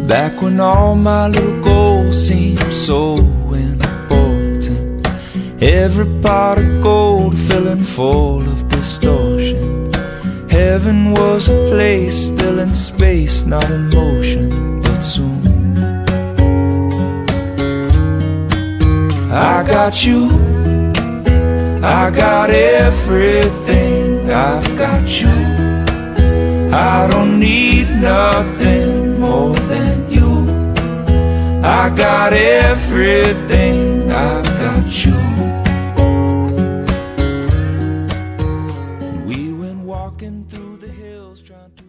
Back when all my little goals seemed so important, every pot of gold filling full of distortion. Heaven was a place still in space, not in motion, but soon I got you, I got everything, I've got you. I don't need nothing more than you. I got everything, I've got you. And we went walking through the hills trying to